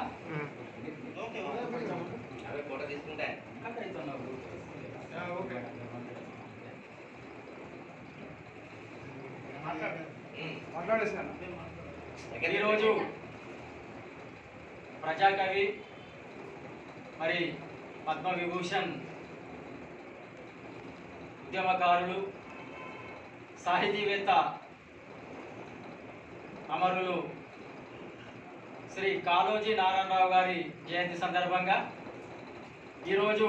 ఈరోజు ప్రజాకవి మరి పద్మవిభూషణ్ ఉద్యమకారులు సాహితీవేత్త అమరులు శ్రీ కాళోజీ నారాయణరావు గారి జయంతి సందర్భంగా ఈరోజు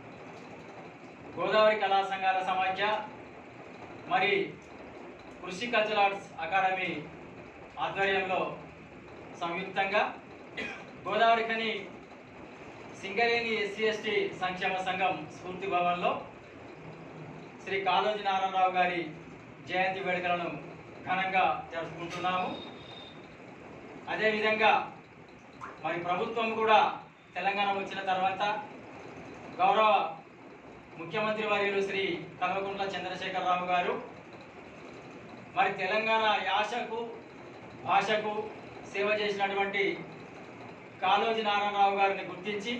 గోదావరి కళా సంఘాల సమాఖ్య మరి కృషి కల్చరల్ ఆర్ట్స్ అకాడమీ ఆధ్వర్యంలో సంయుక్తంగా గోదావరి ఖని సింగరేణి SC/ST సంక్షేమ సంఘం స్ఫూర్తి భవన్లో శ్రీ కాళోజీ నారాయణరావు గారి జయంతి వేడుకలను ఘనంగా జరుపుకుంటున్నాము. అదేవిధంగా మరి ప్రభుత్వం కూడా తెలంగాణ వచ్చిన తర్వాత గౌరవ ముఖ్యమంత్రి వర్యులు శ్రీ కల్వకుంట్ల చంద్రశేఖరరావు గారు మరి తెలంగాణ యాసకు భాషకు సేవ చేసినటువంటి కాళోజీ నారాయణరావు గారిని గుర్తించి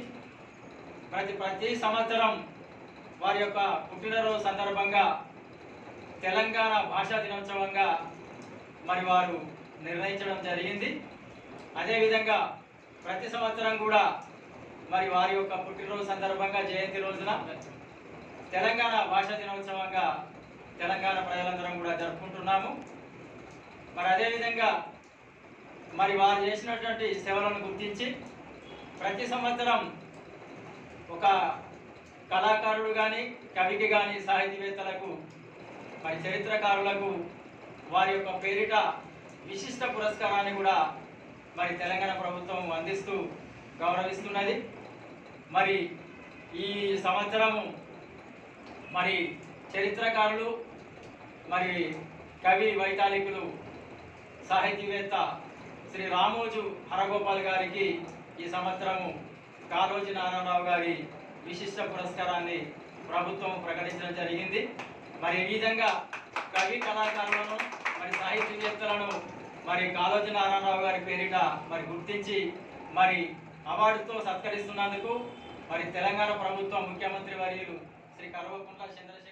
ప్రతి సంవత్సరం వారి యొక్క పుట్టినరోజు సందర్భంగా తెలంగాణ భాషా దినోత్సవంగా మరి వారు నిర్ణయించడం జరిగింది. అదేవిధంగా ప్రతి సంవత్సరం కూడా మరి వారి యొక్క పుట్టినరోజు సందర్భంగా జయంతి రోజున తెలంగాణ భాషా దినోత్సవంగా తెలంగాణ ప్రజలందరం కూడా జరుపుకుంటున్నాము. మరి అదేవిధంగా మరి వారు చేసినటువంటి సేవలను గుర్తించి ప్రతి సంవత్సరం ఒక కళాకారుడు కానీ కవికి కానీ సాహితీవేత్తలకు మరి చరిత్రకారులకు వారి యొక్క పేరిట విశిష్ట పురస్కారాన్ని కూడా మరి తెలంగాణ ప్రభుత్వం అందిస్తూ గౌరవిస్తున్నది. మరి ఈ సంవత్సరము మరి చరిత్రకారులు మరి కవి వైతాళికులు సాహితీవేత్త శ్రీ రామోజు హరగోపాల్ గారికి ఈ సంవత్సరము కాళోజీ నారాయణరావు గారి విశిష్ట పురస్కారాన్ని ప్రభుత్వం ప్రకటించడం జరిగింది. మరి ఈ విధంగా కవి కళాకారులను మరి సాహితీవేత్తలను మరి కాళోజీ నారాయణరావు గారి పేరిట మరి గుర్తించి మరి అవార్డుతో సత్కరిస్తున్నందుకు మరి తెలంగాణ ప్రభుత్వం ముఖ్యమంత్రి వర్యులు శ్రీ కల్వకుంట్ల చంద్రశేఖర్